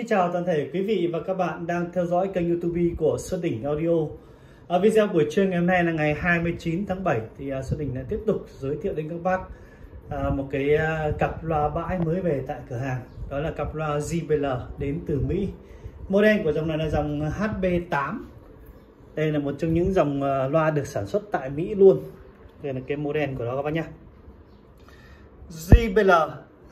Xin chào toàn thể quý vị và các bạn đang theo dõi kênh YouTube của Xuân Đỉnh Audio. Video buổi trưa ngày hôm nay là ngày 29 tháng 7 thì Xuân Đỉnh lại tiếp tục giới thiệu đến các bác một cái cặp loa bãi mới về tại cửa hàng. Đó là cặp loa JBL đến từ Mỹ. Model của dòng này là dòng HB8. Đây là một trong những dòng loa được sản xuất tại Mỹ luôn. Đây là cái model của nó các bác nhé. JBL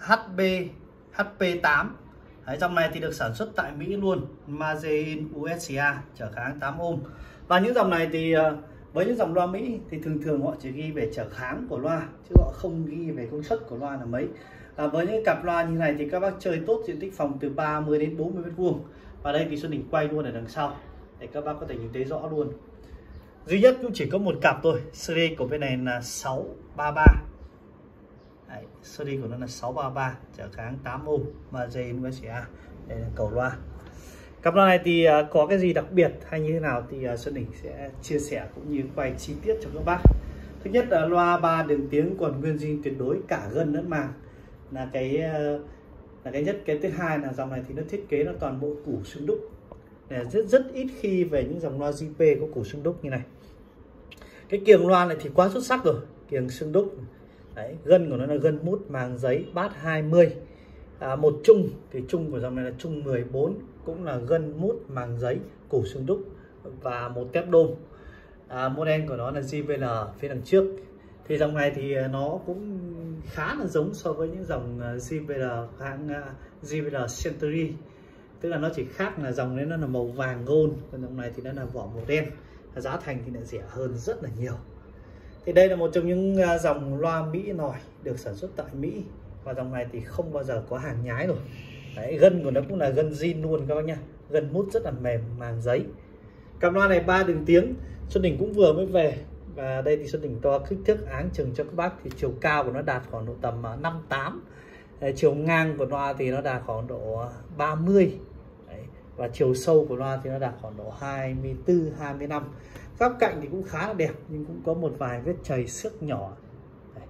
HP8. Dòng này thì được sản xuất tại Mỹ luôn, made in USA, trở kháng 8 ohm. Và những dòng này thì với những dòng loa Mỹ thì thường họ chỉ ghi về trở kháng của loa chứ họ không ghi về công suất của loa là mấy. Với những cặp loa như này thì các bác chơi tốt diện tích phòng từ 30 đến 40 m². Và đây thì Xuân Đỉnh quay luôn ở đằng sau để các bác có thể nhìn thấy rõ luôn. Duy nhất cũng chỉ có một cặp thôi. Series của bên này là 633. Đấy, series của nó là 633, trở kháng 8 ohm, made in USA. Đây là cầu loa. Cặp loa này thì có cái gì đặc biệt hay như thế nào thì Xuân Đỉnh sẽ chia sẻ cũng như quay chi tiết cho các bác. Thứ nhất là loa 3 đường tiếng còn nguyên zin tuyệt đối, cả gân lẫn màng, là cái nhất. Cái thứ hai là dòng này thì nó thiết kế nó toàn bộ củ xương đúc. Rất ít khi về những dòng loa JP có củ xương đúc như này. Cái kiềng loa này thì quá xuất sắc rồi, kiềng xương đúc. Đấy, gân của nó là gân mút màng giấy, bát 20. Một chung thì chung của dòng này là chung 14, cũng là gân mút màng giấy, củ xương đúc và một tép đôm. Model của nó là JBL phía đằng trước. Thì dòng này thì nó cũng khá là giống so với những dòng JBL hãng JBL Century. Tức là nó chỉ khác là dòng đấy nó là màu vàng gold, còn dòng này thì nó là vỏ màu đen. Giá thành thì lại rẻ hơn rất là nhiều. Thì đây là một trong những dòng loa Mỹ nòi được sản xuất tại Mỹ. Và dòng này thì không bao giờ có hàng nhái rồi. Đấy, gân của nó cũng là gân zin luôn các bác nhá. Gân mút rất là mềm, màng giấy. Cặp loa này 3 đường tiếng, Xuân Đỉnh cũng vừa mới về. Và đây thì Xuân Đỉnh to kích thước áng chừng cho các bác. Thì chiều cao của nó đạt khoảng độ tầm 58. Chiều ngang của loa thì nó đạt khoảng độ 30. Đấy. Và chiều sâu của loa thì nó đạt khoảng độ 24, 25. Góc cạnh thì cũng khá là đẹp, nhưng cũng có một vài vết chày xước nhỏ. Đây.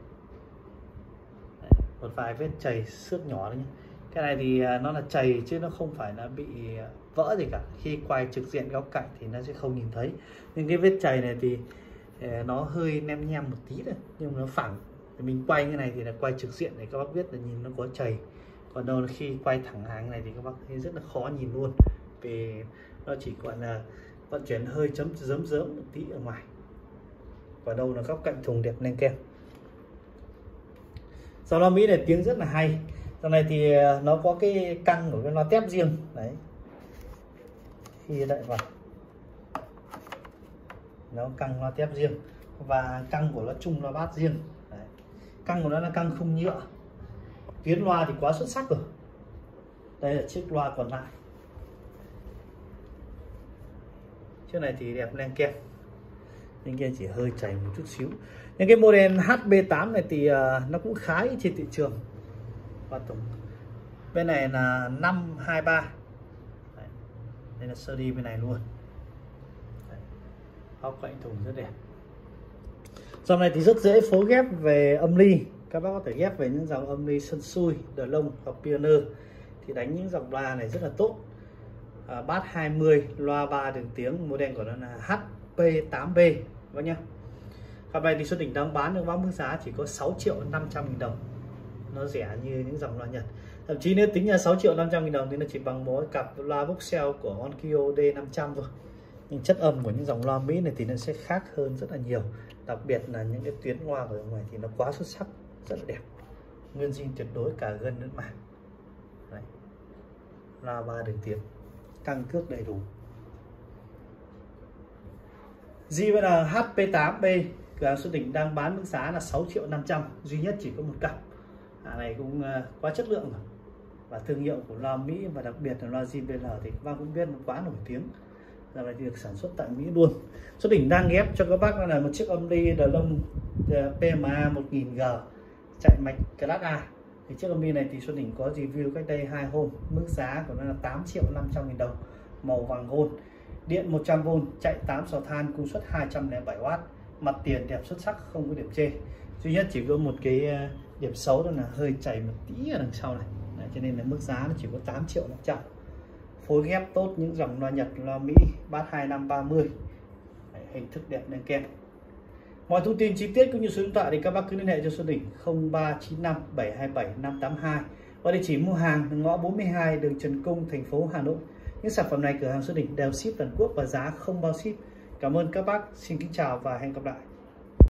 Một vài vết chày xước nhỏ đấy nhé. Cái này thì nó là chày chứ nó không phải là bị vỡ gì cả. Khi quay trực diện góc cạnh thì nó sẽ không nhìn thấy. Nhưng cái vết chày này thì nó hơi nem nhem một tí thôi, nhưng nó phẳng. Thì mình quay như này thì là quay trực diện để các bác biết là nhìn nó có chày. Còn đâu là khi quay thẳng hàng này thì các bác thấy rất là khó nhìn luôn, vì nó chỉ gọi là vận chuyển hơi rớm một tí ở ngoài. Còn đâu là góc cạnh thùng đẹp lên kem. Dòng loa Mỹ này tiếng rất là hay. Dòng này thì nó có cái căng của cái loa tép riêng. Đấy, khi đậy vào nó căng loa tép riêng và căng của nó chung loa bát riêng. Đấy. Căng của nó là căng khung nhựa. Tuyến loa thì quá xuất sắc rồi. Đây là chiếc loa còn lại. Chiếc này thì đẹp len kem, nhưng kia chỉ hơi chảy một chút xíu. Những cái model HB8 này thì nó cũng khá ít trên thị trường. Và tổng bên này là 523. Đấy. Đây là sơ đi bên này luôn. Góc cạnh thùng rất đẹp. Dòng này thì rất dễ phối ghép về âm ly. Các bác có thể ghép về những dòng âm ly sân xui, đờ lông hoặc pioneer thì đánh những dòng loa này rất là tốt. Bass 20, loa 3 đường tiếng, model của nó là HP8B các nhá. Cặp này thì Xuân Đỉnh đang bán được với mức giá chỉ có 6.500.000 đồng. Nó rẻ như những dòng loa Nhật. Thậm chí nếu tính là 6.500.000 đồng thì nó chỉ bằng một cặp loa Voxel của Onkyo D500 thôi. Nhưng chất âm của những dòng loa Mỹ này thì nó sẽ khác hơn rất là nhiều. Đặc biệt là những cái tuyến loa của dòng này thì nó quá xuất sắc, rất là đẹp. Nguyên zin tuyệt đối, cả gân lẫn màng. Đấy. Loa 3 đường tiếng, căng cước đầy đủ. JBL HP8B cửa hàng Xuân Đỉnh đang bán mức giá là 6.500.000, duy nhất chỉ có một cặp. Này cũng quá chất lượng rồi. Và thương hiệu của loa Mỹ và đặc biệt là loa JBL thì các bác cũng biết nó quá nổi tiếng. Dòng này thì được sản xuất tại Mỹ luôn. Xuân Đỉnh đang ghép cho các bác là một chiếc âm ly đờ lông PMA 1000G chạy mạch Class A. Thì chiếc âm ly này thì Xuân Đỉnh có review cách đây 2 hôm. Mức giá của nó là 8.500.000 đồng, màu vàng gold, điện 100V, chạy 8 sò than, công suất 207W, mặt tiền đẹp xuất sắc, không có điểm chê. Duy nhất chỉ có một cái điểm xấu đó là hơi chảy một tí ở đằng sau này. Đấy, cho nên là mức giá nó chỉ có 8.500.000. phối ghép tốt những dòng loa Nhật, loa Mỹ bass 2530. Hình thức đẹp đen kem. Mọi thông tin chi tiết cũng như số điện thoại thì các bác cứ liên hệ cho Xuân Đỉnh 0395 727 582 và địa chỉ mua hàng ngõ 42 đường Trần Cung, thành phố Hà Nội. Những sản phẩm này cửa hàng Xuân Đỉnh đều ship toàn quốc và giá không bao ship. Cảm ơn các bác, xin kính chào và hẹn gặp lại.